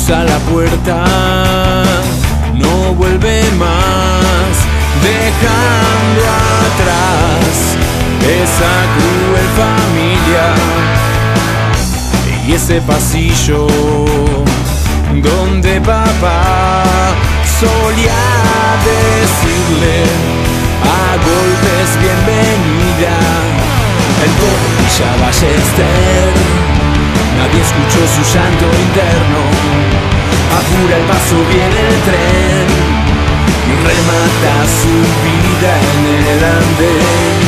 cruza la puerta, no vuelve más, dejando atrás esa cruel familia y ese pasillo donde papá solía decirle a golpes bienvenida. El pobre Villa Ballester, nadie escuchó su llanto interno. Apura el paso, viene el tren y remata su vida en el andén.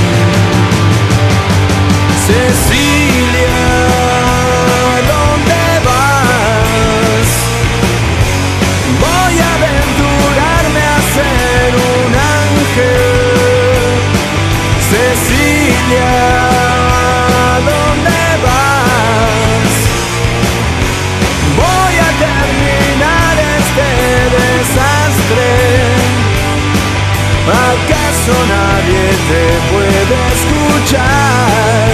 Cecilia, ¿dónde vas? Voy a aventurarme a ser un ángel. Cecilia, ¿dónde vas? Voy a terminar este desastre. ¿Acaso nadie te puede escuchar?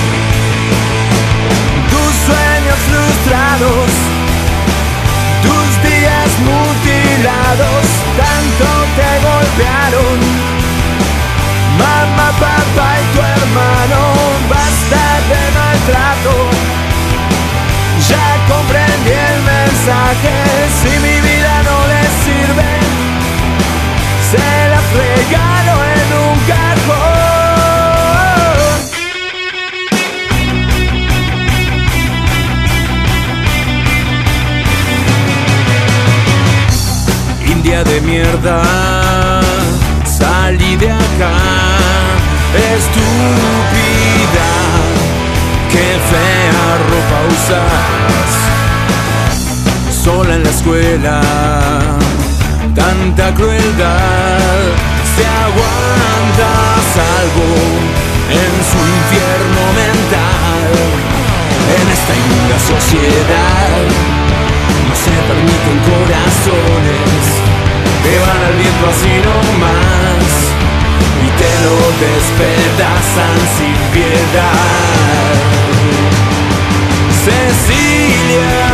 Tus sueños frustrados, tus días mutilados, tanto te golpearon. Mamá, papá y tu hermano, basta de maltrato. Ya comprendí el mensaje, si mi vida no les sirve, se la regalo en un cajón. India de mierda, salí de acá, estúpida, qué fea ropa usas, sola en la escuela, tanta crueldad, se aguanta salvo en su infierno mental. En esta inmunda sociedad no se permiten corazones que van al viento así nomás y te lo despedazan sin piedad. Cecilia,